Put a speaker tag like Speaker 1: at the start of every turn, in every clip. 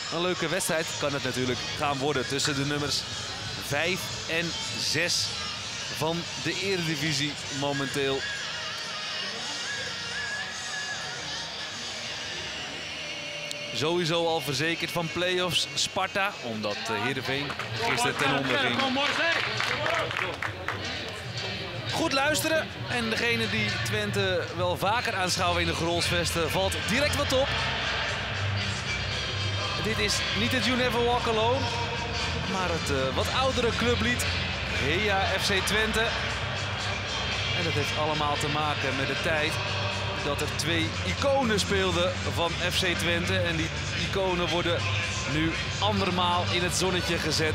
Speaker 1: een leuke wedstrijd kan het natuurlijk gaan worden tussen de nummers 5 en 6 van de Eredivisie momenteel. Sowieso al verzekerd van play-offs Sparta, omdat Heerenveen gisteren ten onder ging. Goed luisteren en degene die Twente wel vaker aanschouwen in de Grolsvesten valt direct wat op. Dit is niet het You Never Walk Alone, maar het wat oudere clublied Heja FC Twente. En dat heeft allemaal te maken met de tijd dat er 2 iconen speelden van FC Twente. En die iconen worden nu andermaal in het zonnetje gezet.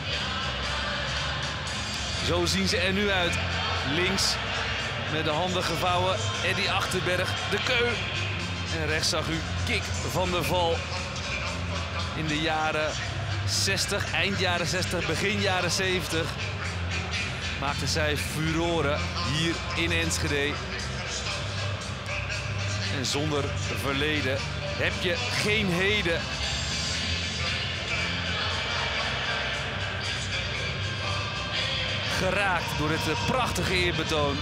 Speaker 1: Zo zien ze er nu uit. Links met de handen gevouwen Eddy Achterberg, de Keu. En rechts zag u Kik van der Val. In de jaren 60, eind jaren 60, begin jaren 70 maakten zij furoren hier in Enschede. En zonder verleden heb je geen heden. Geraakt door dit prachtige eerbetoon.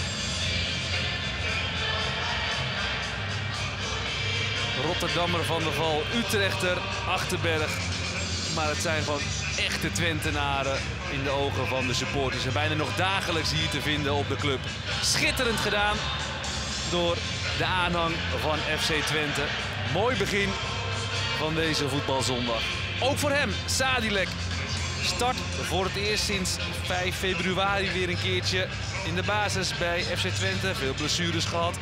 Speaker 1: Rotterdammer van der Val, Utrechter, Achterberg. Maar het zijn gewoon echte Twentenaren in de ogen van de supporters. En bijna nog dagelijks hier te vinden op de club. Schitterend gedaan door de aanhang van FC Twente. Mooi begin van deze voetbalzondag. Ook voor hem, Sadilek. Start voor het eerst sinds 5 februari weer een keertje in de basis bij FC Twente. Veel blessures gehad.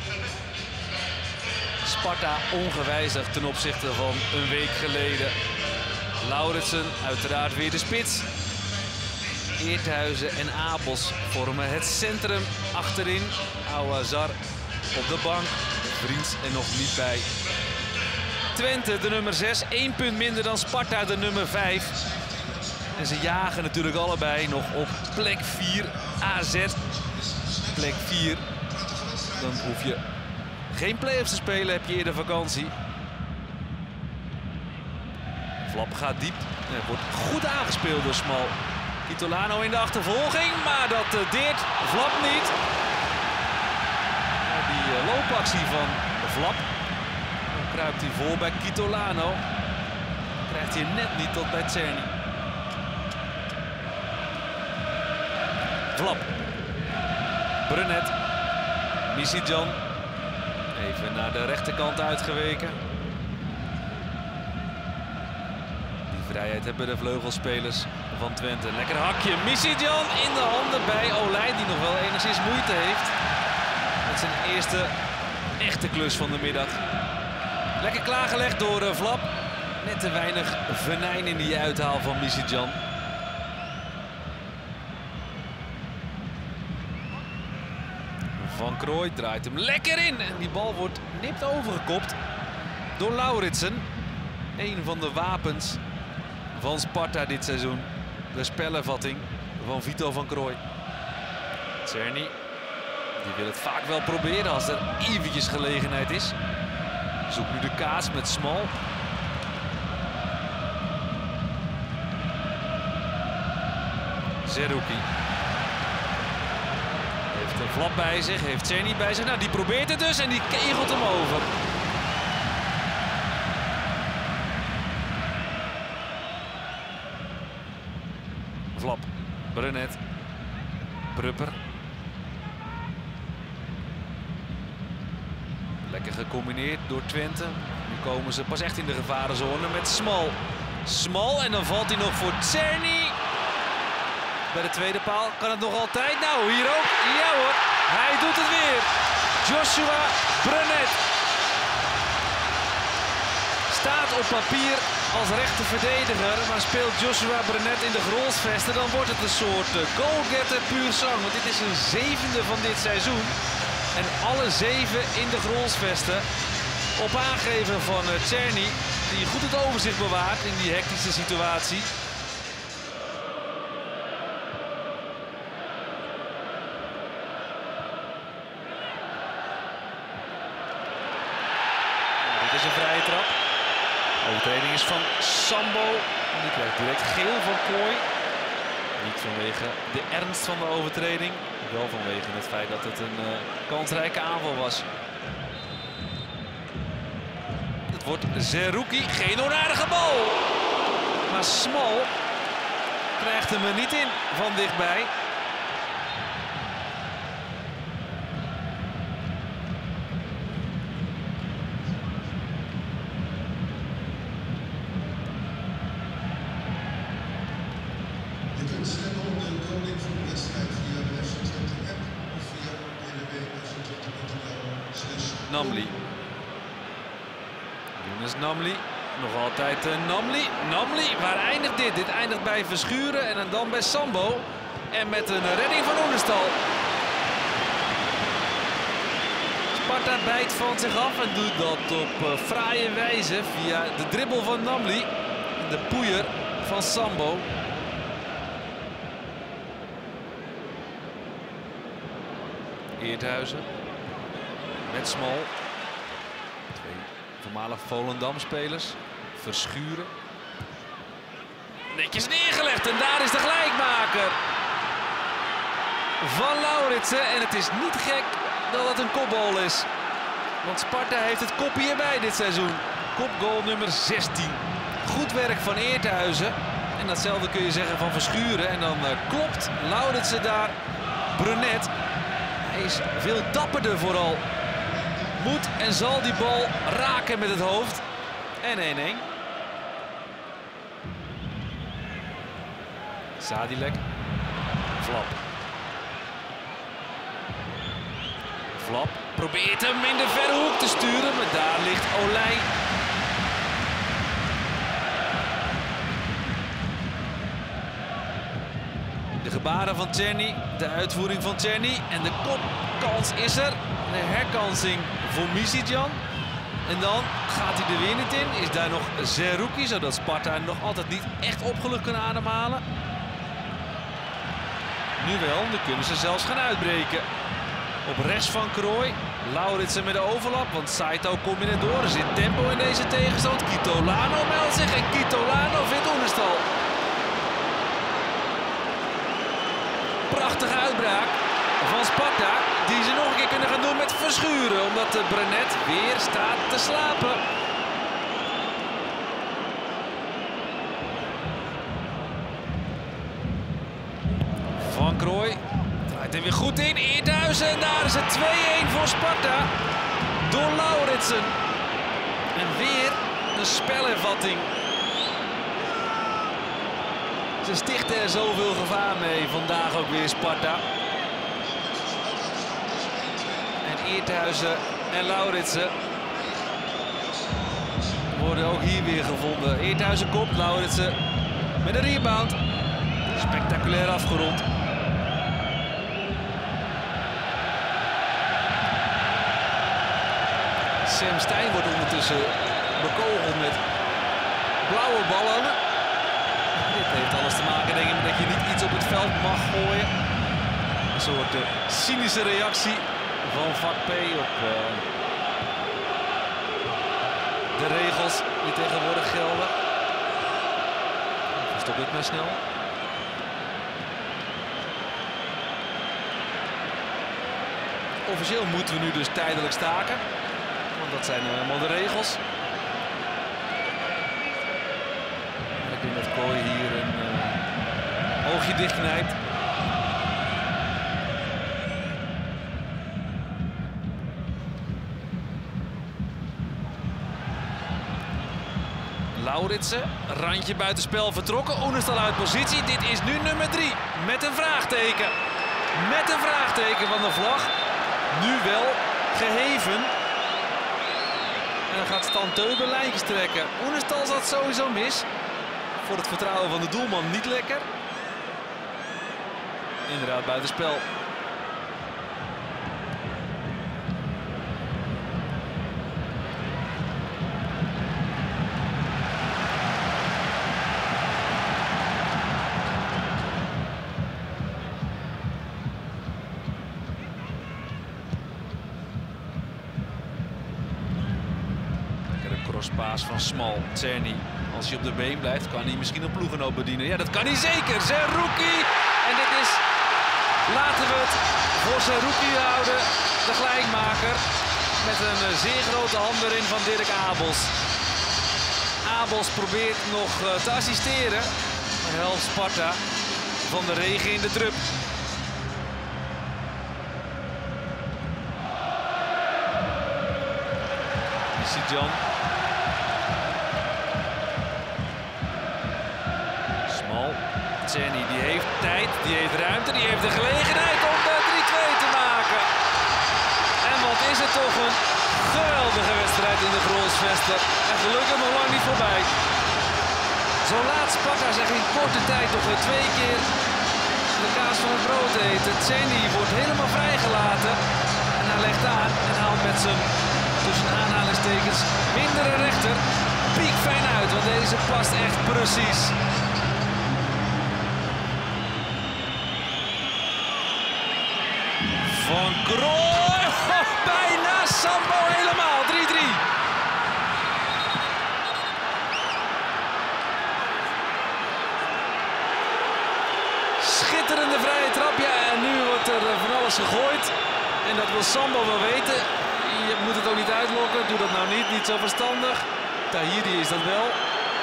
Speaker 1: Sparta ongewijzigd ten opzichte van een week geleden. Lauritsen uiteraard weer de spits. Eerthuizen en Abels vormen het centrum achterin. Ouazar op de bank. Vriends er nog niet bij. Twente de nummer 6. 1 punt minder dan Sparta de nummer 5. En ze jagen natuurlijk allebei nog op plek 4. AZ. Plek 4. Dan hoef je geen play-offs te spelen, heb je eerder vakantie. Flap gaat diep. En wordt goed aangespeeld door Smal. Kitolano in de achtervolging, maar dat deert Flap niet. Die loopactie van Flap. Dan kruipt hij voor bij Kitolano. Krijgt hij net niet tot bij Czerny. Flap. Brunet. Missidjan. Even naar de rechterkant uitgeweken. Die vrijheid hebben de vleugelspelers van Twente. Lekker hakje. Missidjan in de handen bij Olij, die nog wel enigszins moeite heeft. Met zijn eerste echte klus van de middag. Lekker klaargelegd door Flap. Net te weinig venijn in die uithaal van Missidjan. Van Krooij draait hem lekker in. En die bal wordt nipt overgekopt door Lauritsen. Een van de wapens van Sparta dit seizoen. De spelervatting van Vito van Krooij. Czerny, die wil het vaak wel proberen als er eventjes gelegenheid is. Zoekt nu de kaas met Smal. Zerouki. Heeft een Flap bij zich, heeft Czerny bij zich. Nou, die probeert het dus en die kegelt hem over. Flap, Brunet, Prupper. Lekker gecombineerd door Twente. Nu komen ze pas echt in de gevarenzone met Smal. Smal en dan valt hij nog voor Czerny. Bij de tweede paal kan het nog altijd. Nou, hier ook. Ja hoor, hij doet het weer. Joshua Brunet. Staat op papier als rechter verdediger, maar speelt Joshua Brunet in de Grolsvesten, dan wordt het een soort goalgetter puur zang. Want dit is een 7e van dit seizoen. En alle 7 in de Grolsvesten. Op aangeven van Czerny, die goed het overzicht bewaart in die hectische situatie. Dit is een vrije trap. Overtreding is van Sambo. Die krijgt direct geel van Kooi. Niet vanwege de ernst van de overtreding. Wel vanwege het feit dat het een kansrijke aanval was. Het wordt Zerouki. Geen onaardige bal. Maar Smal krijgt hem er niet in van dichtbij.
Speaker 2: Je kunt stemmen op de koning van de wedstrijd via de FC20-app of via www.fc20.nl/.
Speaker 1: Namli. Younes Namli. Nog altijd Namli. Namli, waar eindigt dit? Dit eindigt bij Verschuren en dan bij Sambo. En met een redding van Oenerstal. Sparta bijt van zich af en doet dat op fraaie wijze via de dribbel van Namli. En de poeier van Sambo. Eerthuizen met Smal. Twee voormalig Volendam-spelers. Verschuren. Netjes neergelegd en daar is de gelijkmaker van Lauritsen. En het is niet gek dat het een kopbal is. Want Sparta heeft het kopje erbij dit seizoen. Kopgoal nummer 16. Goed werk van Eerthuizen. En datzelfde kun je zeggen van Verschuren. En dan klopt Lauritsen daar. Brunet. Hij is veel dapperder vooral. Moet en zal die bal raken met het hoofd. En 1-1. Sadilek. Flap. Flap probeert hem in de verre hoek te sturen, maar daar ligt Olij. De gebaren van Czerny, de uitvoering van Czerny en de kopkans is er. De herkansing voor Misitjan. En dan gaat hij er weer niet in. Is daar nog Zerouki, zodat Sparta nog altijd niet echt opgelucht kan ademhalen. Nu wel, nu kunnen ze zelfs gaan uitbreken. Op rechts van Krooi. Lauritsen met de overlap, want Saito komt er net door. Er zit tempo in deze tegenstand. Kitolano meldt zich en Kitolano vindt Oenerstal. Prachtige uitbraak van Sparta, die ze nog een keer kunnen gaan doen met Verschuren. Omdat de Brunet weer staat te slapen. Van Krooi draait er weer goed in. Eerthuizen en daar is het 2-1 voor Sparta. Door Lauritsen. En weer een spelervatting. Ze stichten er zoveel gevaar mee. Vandaag ook weer Sparta. En Eerthuizen en Lauritsen worden ook hier weer gevonden. Eerthuizen komt, Lauritsen met een rebound. Spectaculair afgerond. Sam Stein wordt ondertussen bekogeld met blauwe ballen. Dit heeft alles te maken, denk ik, met dat je niet iets op het veld mag gooien. Een soort cynische reactie van vak P op de regels die tegenwoordig gelden. Stop dit maar snel. Officieel moeten we nu dus tijdelijk staken. Want dat zijn helemaal de regels. Ik denk dat Kooi hier een oogje dichtknijpt. Lauritsen, randje buitenspel vertrokken. Oenerstal uit positie. Dit is nu nummer 3 met een vraagteken. Met een vraagteken van de vlag. Nu wel geheven. En dan gaat Stan Teuber lijntjes trekken. Oenerstal zat sowieso mis. Voor het vertrouwen van de doelman niet lekker. Inderdaad buitenspel. Paas van Smal. Czerny, als hij op de been blijft, kan hij misschien een ploeggenoot bedienen. Ja, dat kan hij zeker. Zerouki. En dit is, laten we het voor Zerouki houden, de gelijkmaker. Met een zeer grote hand erin van Dirk Abels. Abels probeert nog te assisteren. Maar helpt Sparta van de regen in de drup. Sidjan. Smal. Czerny, die heeft tijd, die heeft ruimte, die heeft de gelegenheid om de 3-2 te maken. En wat is het toch een geweldige wedstrijd in de Grolsvesten. En gelukkig nog lang niet voorbij. Zo laat Sparta zich in korte tijd nog 2 keer de kaas van het brood eten. Czerny wordt helemaal vrijgelaten. En hij legt aan en haalt met zijn, tussen aanhalingstekens, mindere rechter piekfijn uit. Want deze past echt precies. Van Krooi, bijna Sambo helemaal, 3-3. Schitterende vrije trap, ja, en nu wordt er van alles gegooid. En dat wil Sambo wel weten. Je moet het ook niet uitlokken, doe dat nou niet zo verstandig. Tahiri is dat wel.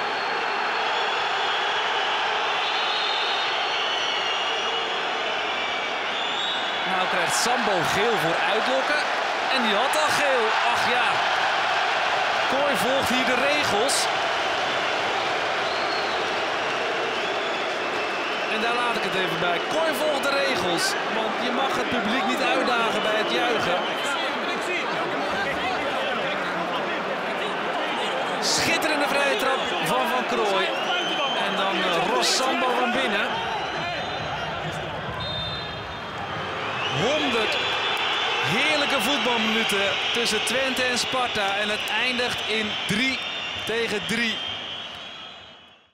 Speaker 1: Nou krijgt Sambo geel voor uitlokken. En die had al geel. Ach ja. Kooi volgt hier de regels. En daar laat ik het even bij. Kooi volgt de regels. Want je mag het publiek niet uitdagen bij het juichen. Schitterende vrije trap van Van Krooi. En dan Ros Sambo van binnen. 100 heerlijke voetbalminuten tussen Twente en Sparta. En het eindigt in 3-3.